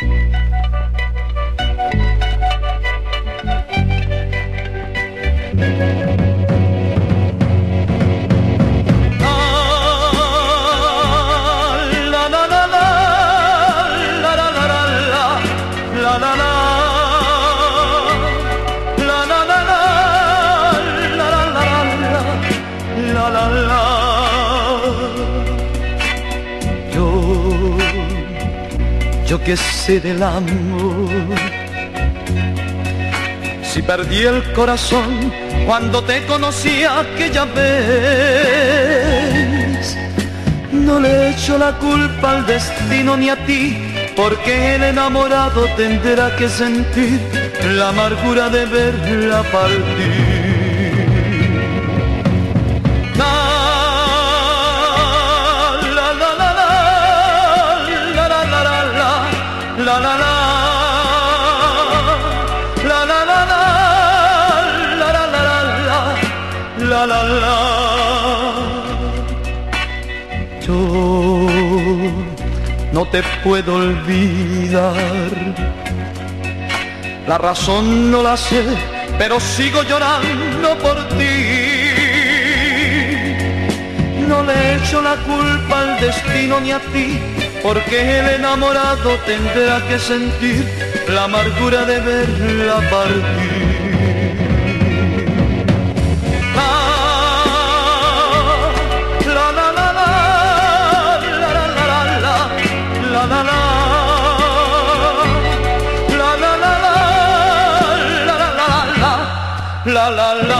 Yo que sé del amor, si perdí el corazón cuando te conocí aquella vez, no le echo la culpa al destino ni a ti, porque el enamorado tendrá que sentir la amargura de verla partir. La la la, la la la la, la la la la, la la la. Yo no te puedo olvidar, la razón no la sé, pero sigo llorando por ti. No le echo la culpa al destino ni a ti, porque el enamorado tendrá que sentir la amargura de verla partir. La la la la, la la la la, la la la, la la la la, la la la la, la la la.